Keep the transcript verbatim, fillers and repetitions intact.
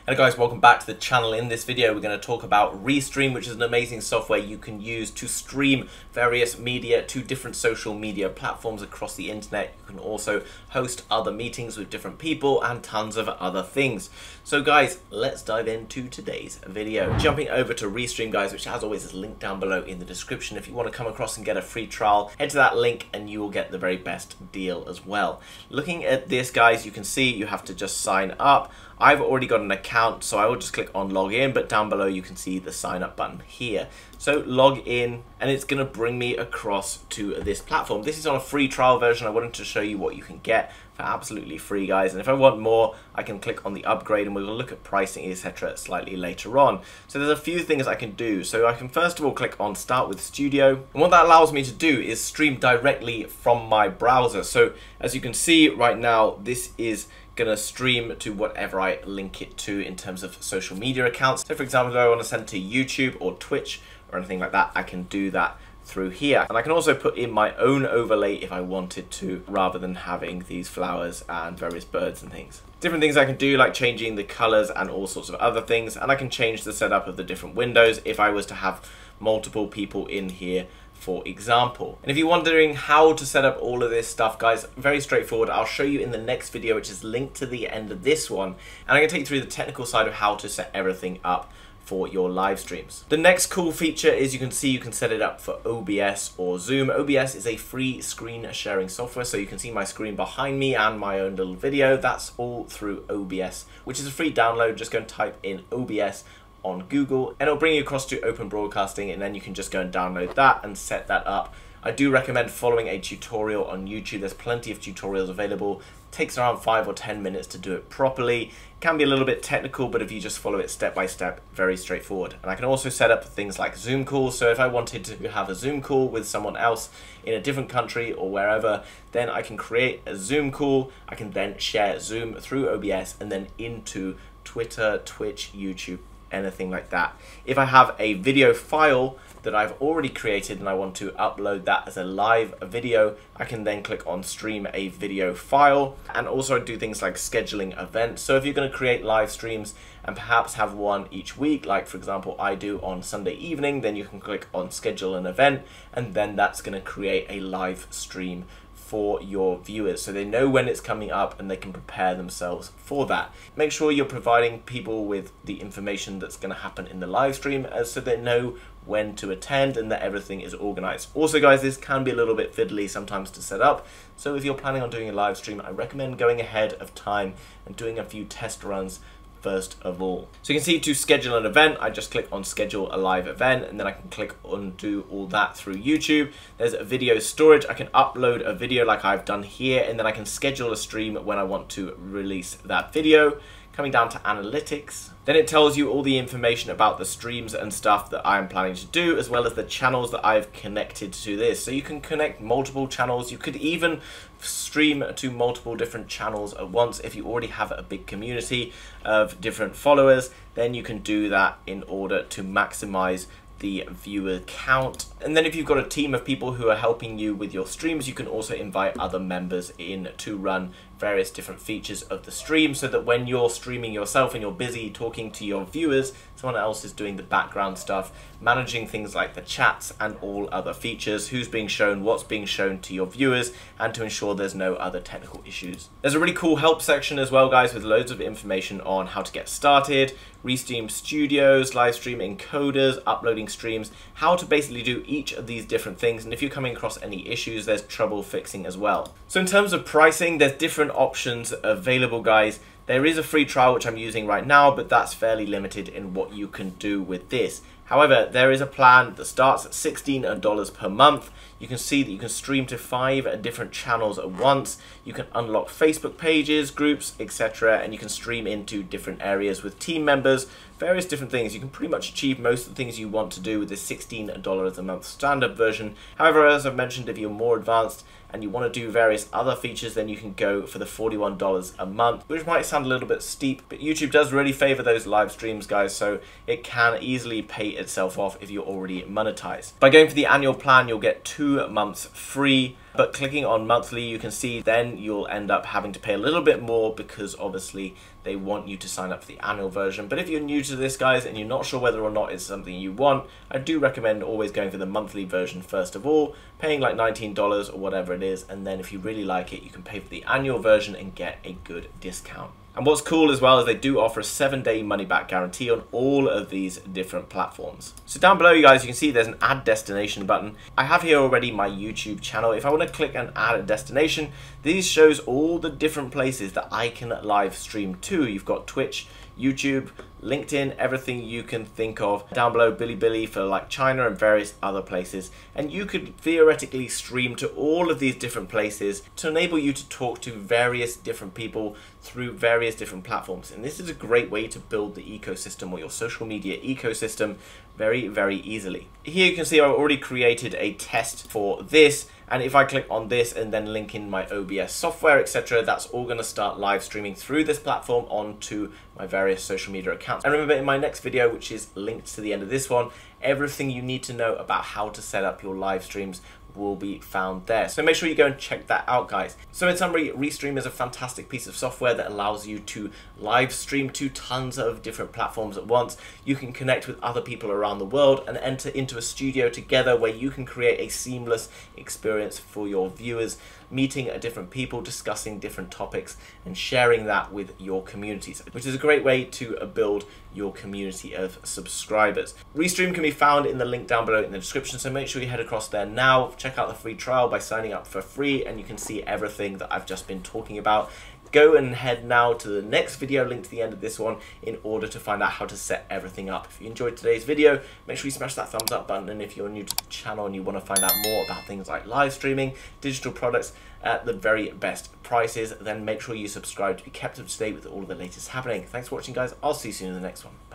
Hello guys, welcome back to the channel. In this video we're going to talk about Restream, which is an amazing software you can use to stream various media to different social media platforms across the internet. You can also host other meetings with different people and tons of other things. So guys, let's dive into today's video. Jumping over to Restream guys, which as always is linked down below in the description. If you want to come across and get a free trial, head to that link and you will get the very best deal as well. Looking at this guys, you can see you have to just sign up. I've already got an account, so I will just click on login, but down below you can see the sign up button here. So log in and it's gonna bring me across to this platform. This is on a free trial version. I wanted to show you what you can get for absolutely free guys. And if I want more, I can click on the upgrade and we'll look at pricing, et cetera slightly later on. So there's a few things I can do. So I can first of all click on Start with Studio. And what that allows me to do is stream directly from my browser. So as you can see right now, this is gonna stream to whatever I link it to in terms of social media accounts. So for example, if I want to send to YouTube or Twitch or anything like that, I can do that through here. And I can also put in my own overlay if I wanted to, rather than having these flowers and various birds and things. Different things I can do, like changing the colors and all sorts of other things. And I can change the setup of the different windows if I was to have multiple people in here, for example. And if you're wondering how to set up all of this stuff, guys, very straightforward. I'll show you in the next video, which is linked to the end of this one. And I'm gonna take you through the technical side of how to set everything up for your live streams. The next cool feature is you can see you can set it up for O B S or Zoom. O B S is a free screen sharing software, so you can see my screen behind me and my own little video. That's all through O B S, which is a free download. Just go and type in O B S on Google and it'll bring you across to Open Broadcasting, and then you can just go and download that and set that up. I do recommend following a tutorial on YouTube. There's plenty of tutorials available. It takes around five or ten minutes to do it properly. It can be a little bit technical, but if you just follow it step by step, very straightforward. And I can also set up things like Zoom calls. So if I wanted to have a Zoom call with someone else in a different country or wherever, then I can create a Zoom call. I can then share Zoom through O B S and then into Twitter, Twitch, YouTube, anything like that. If I have a video file that I've already created and I want to upload that as a live video, I can then click on stream a video file, and also do things like scheduling events. So if you're going to create live streams and perhaps have one each week, like for example I do on Sunday evening, then you can click on schedule an event, and then that's going to create a live stream for your viewers, so they know when it's coming up and they can prepare themselves for that. Make sure you're providing people with the information that's going to happen in the live stream, as so they know when to attend and that everything is organized. Also guys, this can be a little bit fiddly sometimes to set up, so if you're planning on doing a live stream, I recommend going ahead of time and doing a few test runs first of all. So you can see to schedule an event, I just click on schedule a live event, and then I can click on do all that through YouTube. There's a video storage. I can upload a video like I've done here, and then I can schedule a stream when I want to release that video. Coming down to analytics, then it tells you all the information about the streams and stuff that I'm planning to do, as well as the channels that I've connected to this. So you can connect multiple channels. You could even stream to multiple different channels at once. If you already have a big community of different followers, then you can do that in order to maximize the viewer count. And then if you've got a team of people who are helping you with your streams, you can also invite other members in to run various different features of the stream, so that when you're streaming yourself and you're busy talking to your viewers, someone else is doing the background stuff, managing things like the chats and all other features, who's being shown, what's being shown to your viewers, and to ensure there's no other technical issues. There's a really cool help section as well guys, with loads of information on how to get started, Restream Studios, live stream encoders, uploading streams, how to basically do each of these different things, and if you're coming across any issues, there's trouble fixing as well. So in terms of pricing, there's different options available guys. There is a free trial which I'm using right now, but that's fairly limited in what you can do with this. However, there is a plan that starts at sixteen dollars per month. You can see that you can stream to five different channels at once. You can unlock Facebook pages, groups, et cetera, and you can stream into different areas with team members, various different things. You can pretty much achieve most of the things you want to do with this sixteen dollars a month standard version. However, as I've mentioned, if you're more advanced and you want to do various other features, then you can go for the forty-one dollars a month, which might sound a little bit steep, but YouTube does really favor those live streams guys, so it can easily pay itself off if you're already monetized. By going for the annual plan, you'll get two months free But clicking on monthly, you can see then you'll end up having to pay a little bit more because obviously they want you to sign up for the annual version. But if you're new to this, guys, and you're not sure whether or not it's something you want, I do recommend always going for the monthly version first of all, paying like nineteen dollars or whatever it is, and then if you really like it, you can pay for the annual version and get a good discount. And what's cool as well is they do offer a seven day money back guarantee on all of these different platforms. So down below, you guys, you can see there's an add destination button. I have here already my YouTube channel. If I want to click and add a destination, these shows all the different places that I can live stream to. You've got Twitch, YouTube, LinkedIn, everything you can think of. Down below, Bilibili for like China and various other places. And you could theoretically stream to all of these different places to enable you to talk to various different people through various different platforms. And this is a great way to build the ecosystem or your social media ecosystem very, very easily. Here you can see I've already created a test for this. And if I click on this and then link in my O B S software, et cetera, that's all going to start live streaming through this platform onto my various social media accounts. And remember, in my next video, which is linked to the end of this one, everything you need to know about how to set up your live streams will be found there. So make sure you go and check that out, guys. So in summary, Restream is a fantastic piece of software that allows you to live stream to tons of different platforms at once. You can connect with other people around the world and enter into a studio together where you can create a seamless experience for your viewers, meeting different people, discussing different topics, and sharing that with your communities, which is a great way to build your community of subscribers. Restream can be found in the link down below in the description, so make sure you head across there now. Check out the free trial by signing up for free, and you can see everything that I've just been talking about. Go and head now to the next video linked to the end of this one in order to find out how to set everything up. If you enjoyed today's video, make sure you smash that thumbs up button, and if you're new to the channel and you want to find out more about things like live streaming, digital products at the very best prices, then make sure you subscribe to be kept up to date with all of the latest happening. Thanks for watching, guys. I'll see you soon in the next one.